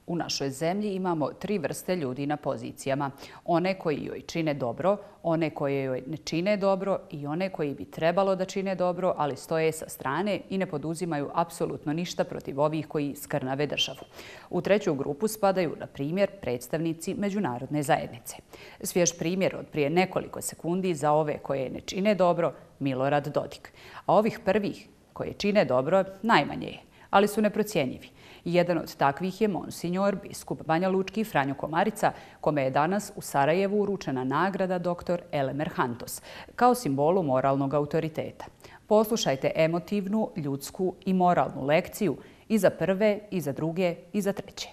U našoj zemlji imamo 3 vrste ljudi na pozicijama. One koji joj čine dobro, one koje joj ne čine dobro i one koji bi trebalo da čine dobro, ali stoje sa strane i ne poduzimaju apsolutno ništa protiv ovih koji skrnave državu. U treću grupu spadaju, na primjer, predstavnici međunarodne zajednice. Svjež primjer od prije nekoliko sekundi za ove koje ne čine dobro, Milorad Dodik. A ovih prvih koje čine dobro najmanje je, ali su neprocjenjivi. Jedan od takvih je monsinjor, biskup Banjalučki Franjo Komarica, kome je danas u Sarajevu uručena nagrada dr. Elemer Hantos, kao simbolu moralnog autoriteta. Poslušajte emotivnu, ljudsku i moralnu lekciju i za prve, i za druge, i za treće.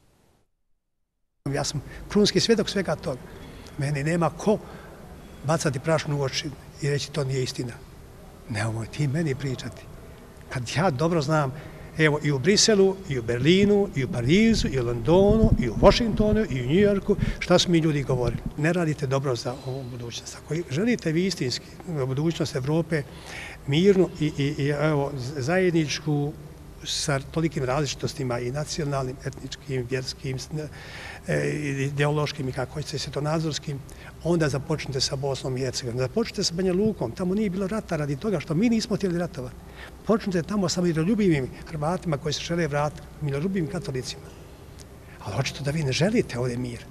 Ja sam krunski svjedok svega toga. Meni nema ko bacati prašnu u oči i reći to nije istina. Nemoj ti meni pričati. Kad ja dobro znam, evo i u Briselu, i u Berlinu, i u Parizu, i u Londonu, i u Washingtonu, i u New Yorku, šta su mi ljudi govorili? Ne radite dobro za ovu budućnost. Ako želite vi istinski budućnost Evrope, mirnu i evo, zajedničku sa tolikim različitostima i nacionalnim, etničkim, vjerskim, ideološkim i kako hoćete svjetonazorskim, onda započnite sa Bosnom i Hercegovinom. Započnite sa Banja Lukom, tamo nije bilo rata radi toga što mi nismo htjeli ratovati. Počnite tamo sa miroljubivim Hrvatima koji se žele vratiti, miroljubivim katolicima. Ali očito da vi ne želite ovdje mir.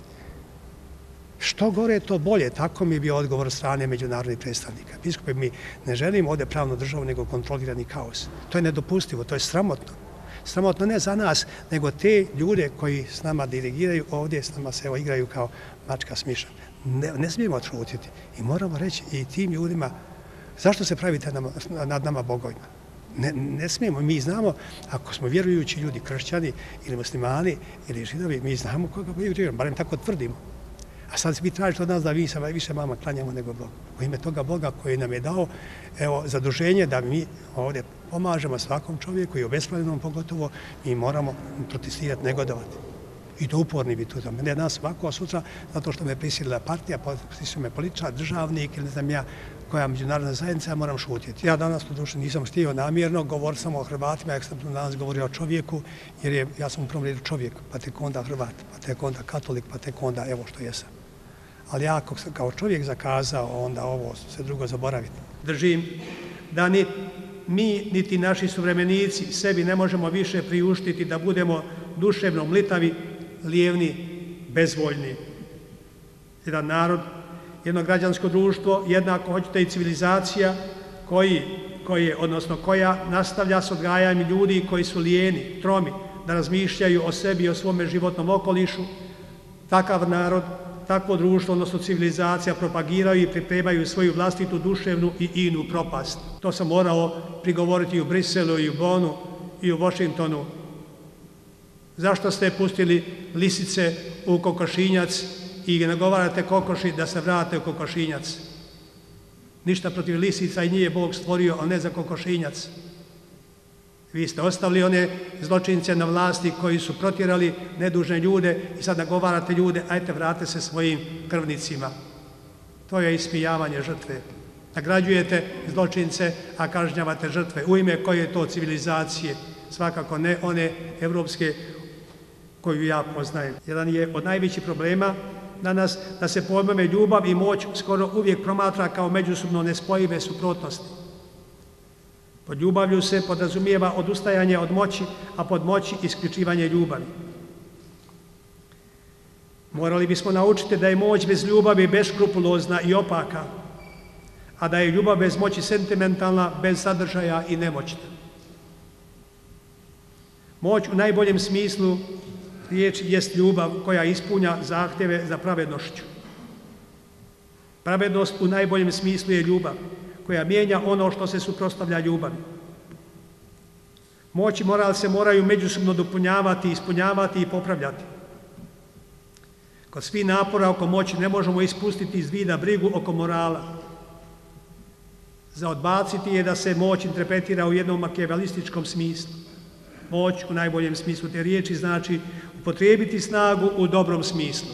Što gore, to bolje. Tako mi je bio odgovor od strane međunarodnih predstavnika. Biskupi, mi ne želimo ovdje pravnu državu, nego kontrolirani kaos. To je nedopustivo, to je sramotno. Sramotno ne za nas, nego te ljude koji s nama dirigiraju ovdje, s nama se igraju kao mačka s mišem. Ne smijemo odšutiti. I moramo reći i tim ljudima, zašto se pravite nad nama bogovima? Ne smijemo. Mi znamo, ako smo vjerujući ljudi, kršćani ili muslimani ili židovi, mi znamo koga vjerujemo, barem tako tvrdimo. A sad vi tražite od nas da mi se više mama klanjamo nego Bogu. U ime toga Boga koji nam je dao zaduženje da mi ovdje pomažemo svakom čovjeku i obespravljenom pogotovo, mi moramo protestirati, negodovati. I to uporni biti u tome. Ne danas ovako, sutra, zato što me prisilila partija, prisilila me političar, državnik ili ne znam ja koja međunarodna zajednica, ja moram šutjeti. Ja danas to duše nisam htio namjerno, govorio sam o Hrvatima, ja sam danas govorio o čovjeku, jer ja sam u prvom redu čovjek, pa tek onda Hrvat, pa tek onda katolik, pa tek onda evo što jesam. Ali ja kao čovjek zakazao, onda ovo sve drugo zaboraviti. Držim da ni mi, niti naši suvremenici sebi ne možemo više priuštiti da budemo duševno mlitavi, lijevni, bezvoljni. Jedan narod, jedno građansko društvo, jednako hoćete i civilizacija koja nastavlja s odgajanjem ljudi koji su lijeni, tromi, da razmišljaju o sebi i o svome životnom okolišu. Takav narod, takvo društvo, odnosno civilizacija, propagiraju i pripremaju svoju vlastitu duševnu i inu propast. To sam morao prigovoriti i u Briselu, i u Bonu, i u Washingtonu. Zašto ste pustili lisice u kokošinjac i nagovarate kokoši da se vrate u kokošinjac? Ništa protiv lisica i nije Bog stvorio, ali ne za kokošinjac. Vi ste ostavili one zločince na vlasti koji su protjerali nedužne ljude i sad nagovarate ljude, ajte vrate se svojim krvnicima. To je ismijavanje žrtve. Nagrađujete zločince, a kažnjavate žrtve. U ime koje je to civilizacije? Svakako ne one evropske koju ja poznajem. Jedan je od najvećih problema danas da se pojmove ljubav i moć skoro uvijek promatra kao međusobno nespojive suprotnosti. Pod ljubavlju se podrazumijeva odustajanje od moći, a pod moći isključivanje ljubavi. Morali bismo naučiti da je moć bez ljubavi beskrupulozna i opaka, a da je ljubav bez moći sentimentalna, bez sadržaja i nemoćna. Moć u najboljem smislu riječi jest ljubav koja ispunja zahtjeve za pravednošću. Pravednost u najboljem smislu je ljubav koja mijenja ono što se suprotstavlja ljubavi. Moć i moral se moraju međusobno dopunjavati, ispunjavati i popravljati. Kod svih napora oko moći ne možemo ispustiti iz vida brigu oko morala. Za odbaciti je da se moć interpretira u jednom makijavelističkom smislu. Moć u najboljem smislu te riječi znači upotrijebiti snagu u dobrom smislu.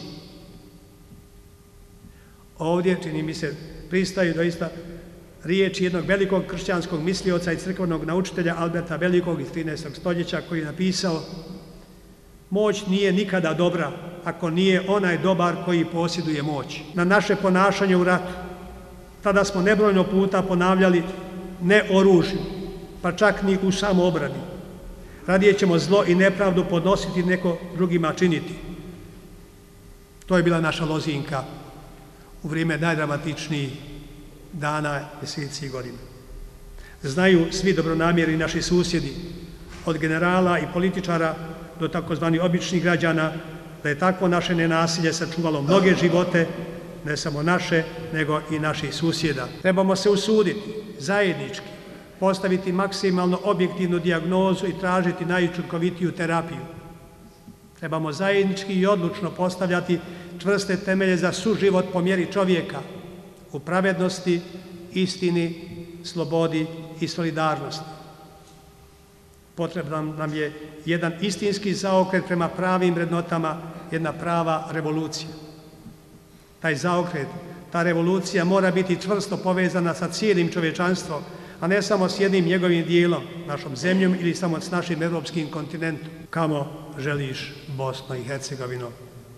Ovdje, čini mi se, pristaju doista riječi jednog velikog kršćanskog mislioca i crkvenog naučitelja Alberta Velikog iz 13. stoljeća koji je napisao: Moć nije nikada dobra ako nije onaj dobar koji posjeduje moć. Na naše ponašanje u ratu, tada smo nebrojno puta ponavljali ne oružju, pa čak ni u samoobrani. Radije ćemo zlo i nepravdu podnositi neko drugima činiti. To je bila naša lozinka u vrijeme najdramatičnijih dana, mjeseci i godina. Znaju svi dobronamjerni naši susjedi, od generala i političara do takozvani običnih građana, da je takvo naše nenasilje sačuvalo mnoge živote, ne samo naše, nego i naših susjeda. Trebamo se usuditi, zajednički, postaviti maksimalno objektivnu dijagnozu i tražiti najučinkovitiju terapiju. Trebamo zajednički i odlučno postavljati čvrste temelje za suživot po mjeri čovjeka u pravednosti, istini, slobodi i solidarnosti. Potreban nam je jedan istinski zaokret prema pravim vrednotama, jedna prava revolucija. Taj zaokret, ta revolucija mora biti čvrsto povezana sa cijelim čovječanstvom, a ne samo s jednim njegovim dijelom, našom zemljom ili samo s našim evropskim kontinentom. Kamo želiš, Bosno i Hercegovino?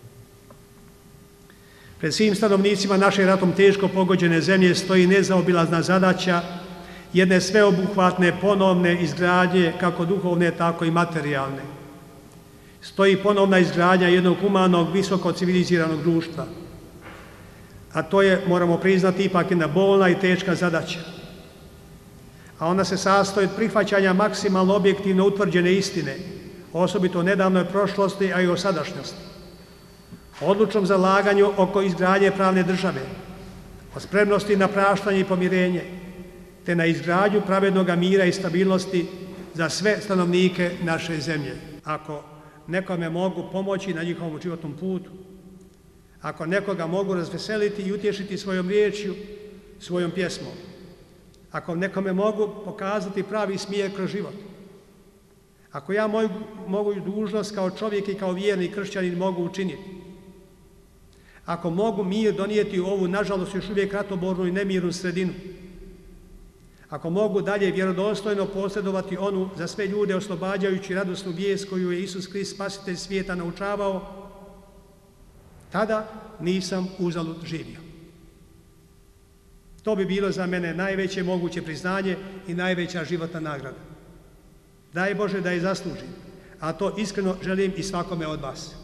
Pred svim stanovnicima naše ratom teško pogođene zemlje stoji nezaobilazna zadaća jedne sveobuhvatne ponovne izgradnje, kako duhovne, tako i materijalne. Stoji ponovna izgradnja jednog humanog, visoko civiliziranog društva. A to je, moramo priznati, ipak jedna bolna i teška zadaća. A ona se sastoji od prihvaćanja maksimalno objektivno utvrđene istine, osobito o nedavnoj prošlosti, a i o sadašnjosti. Odlučnom zalaganju oko izgradnje pravne države, o spremnosti na praštanje i pomirenje, te na izgradnju pravednog mira i stabilnosti za sve stanovnike naše zemlje. Ako nekome mogu pomoći na njihovom životnom putu, ako nekoga mogu razveseliti i utješiti svojom riječju, svojom pjesmom, ako nekome mogu pokazati pravi smjer kroz život, ako ja mogu dužnost kao čovjek i kao vjerni kršćanin mogu učiniti, ako mogu mir donijeti u ovu, nažalost, još uvijek ratobornu i nemirnu sredinu, ako mogu dalje vjerodostojno posredovati onu za sve ljude oslobađajući radosnu vijest koju je Isus Krist, spasitelj svijeta, naučavao, tada nisam uzalud živio. To bi bilo za mene najveće moguće priznanje i najveća životna nagrada. Daj Bože da je zaslužim, a to iskreno želim i svakome od vas.